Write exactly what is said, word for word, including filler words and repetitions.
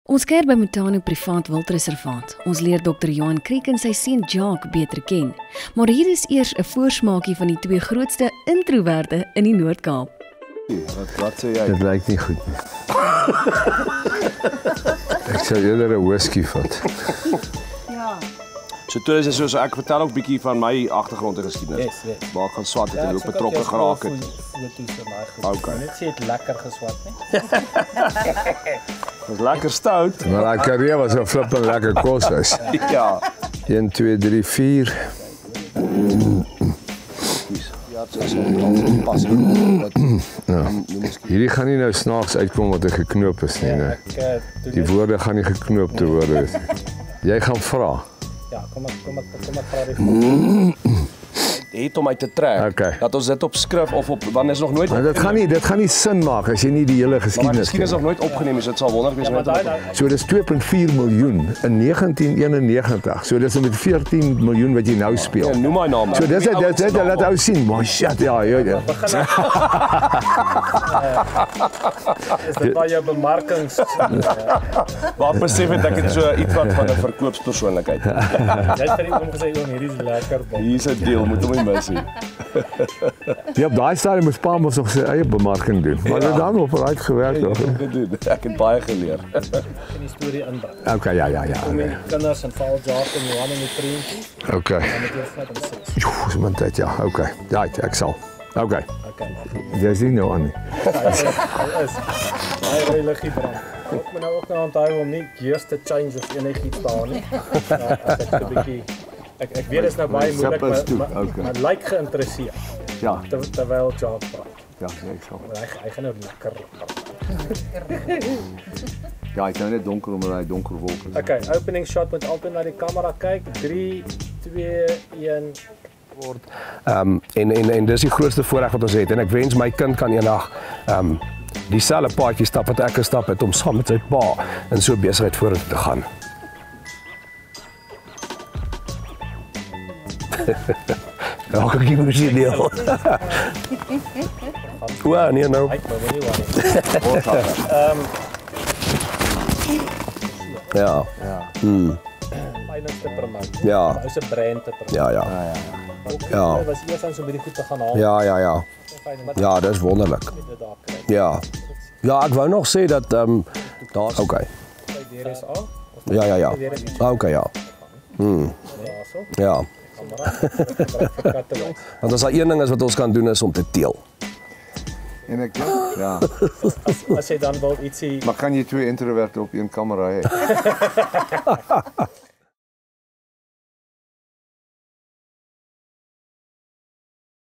Ons kuier by Mutano Privaat Wildreservaat. Ons leer dokter Johan Kriek en sy seun Jacques beter ken. Maar hier is eers 'n voorsmaakie van die twee grootste introverte in die Noord-Kaap. Wat, wat sê jy? Dit lyk nie goed nie. Ek sou eerder 'n whisky vat. Ja. So toe is dit so, so ek vertel ook 'n bietjie van my agtergrond en geskiedenis. Yes, yes. Waar ek gaan swat het Ja, en hoe betrokke geraak het. Okay. Net sê dit lekker geswat, né? Dit is lekker stout. Maar daai karriere was 'n flippin lekker koshuis. Ja. een, twee, drie, vier. Ja, dit is al pas. Ja. Hierdie gaan nie nou snaaks uitkom wat 'n geknoop is nie, nee. Die woorde gaan nie geknoopte woorde wees. Jy gaan vra. Ja, kom ek kom ek kom ek vra die Het om uit te trek. Okay. Dat ons dit op skrif of op wanneer is nog nooit. Maar dit gaan nie dit gaan nie sin maak as jy nie die hele Maar geskiedenis geskiedenis nog nooit opgeneem is. Dit sal wonderlik wees om dit op. So dis twee komma vier miljoen in negentien eenennegentig. So dis met veertien miljoen wat jy nou speel. Ja, noem my naam. So dis dit dit laat ou sien. Maar shit, ja, ja. ja. Is dit waar jou bemarkings? Waar besef het ek het so iets wat van 'n verkoopspersoonlikheid. Jy het vir hom gesê oom, hierdie is lekker. Hier's 'n deel, moet hom nie mis nie. Ja, op daai stadium moes pa mos nog sy eie bemarking doen. Maar dit dan op uit gewerk nog. Ek het baie geleer. In die storie inbring. Okay, ja, ja, ja. Om die kinders en val Jacques en Johan en die prentjie. Okay. Dan moet jy vat om seks. Joh, so met dit ja. Okay. Ja, ek sal. Okay. Okay. Jy sien nou aan nie. Hy is. Hy ry liggie brand. Ek moet nou ook nou onthou om nie gears te change of enigiets daar nie. Ja, as ek 'n bietjie ek ek weet dit is nou baie moeilik, maar maar, okay. maar lyk geïnteresseerd. Ja, Ter, terwyl Jacques praat. ja, ek sal. Maar hy hy gaan nou lekker. Ja, ek nou net donker omdat hy donker wolke is. Okay, opening shot moet altyd na die kamera kyk. drie, twee, een word. Ehm um, en en en dis die grootste voorreg wat ons het en ek wens my kind kan eendag ehm um, dieselfde paadjie stap wat ek gestap het om saam met sy pa in so besigheid vorentoe te gaan. Ja, ek kyk hoe jy deel. Wow, nee nou. Ek wou nie waar. Ehm Ja. Ja. Mm. Finance te promote. Ja. Hy se brand te promote. Ja, ja. Ja, ja. Ja. Hy was eers aan so 'n bietjie goed te gaan haal. Ja, ja, ja. Ja, dis wonderlik. Dit daar kry. Ja. Ja, ek wou nog sê dat ehm um, daar's okay. Sy deur is al. Ja, ja, ja. Okay, ja. Mm. Daarso. Ja. Kamera. Want as daar een ding is wat ons kan doen is om te teel. En ek ja. As, as jy dan wil ietsie Maar kan jy twee introverte op een kamera hê?